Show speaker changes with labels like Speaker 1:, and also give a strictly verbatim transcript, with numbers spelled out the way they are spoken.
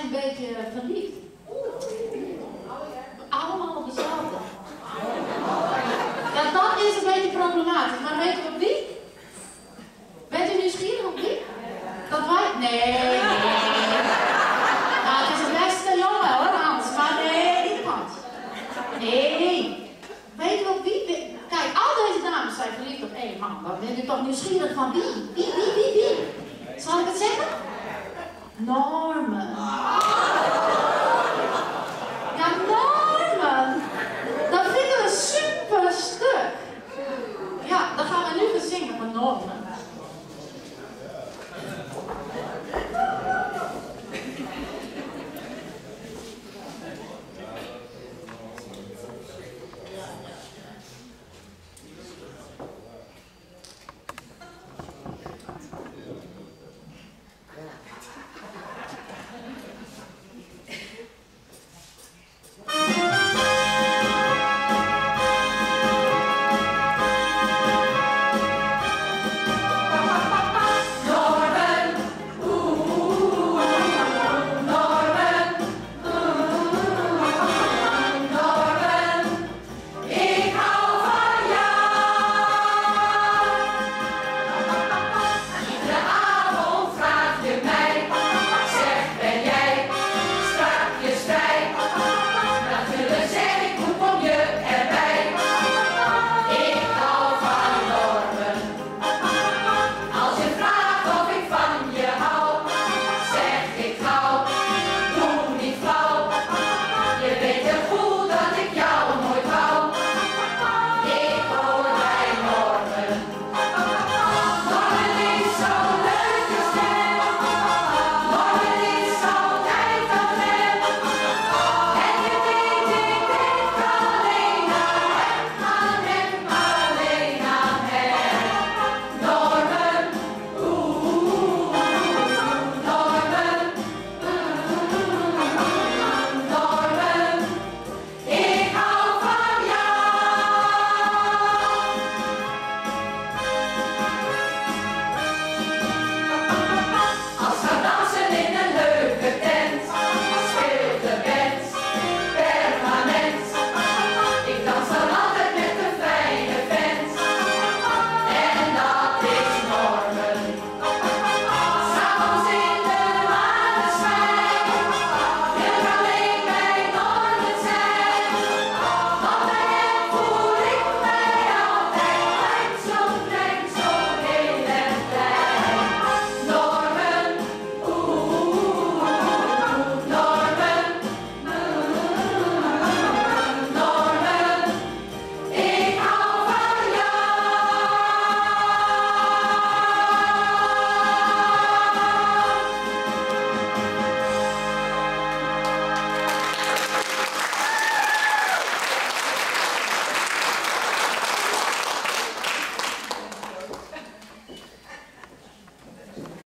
Speaker 1: een beetje verliefd. Allemaal op dezelfde. Ja, dat is een beetje problematisch. Maar weet je op wie? Bent u nieuwsgierig op wie? Dat wij... Nee, nee. Nou, het is een beste jongen hoor, Hans. Maar nee, niet Hans. Nee. Weet je op wie? Kijk, al deze dames zijn verliefd op één man. Dan bent u toch nieuwsgierig van wie? Wie, wie, wie, wie? Zal ik het zeggen? Norman.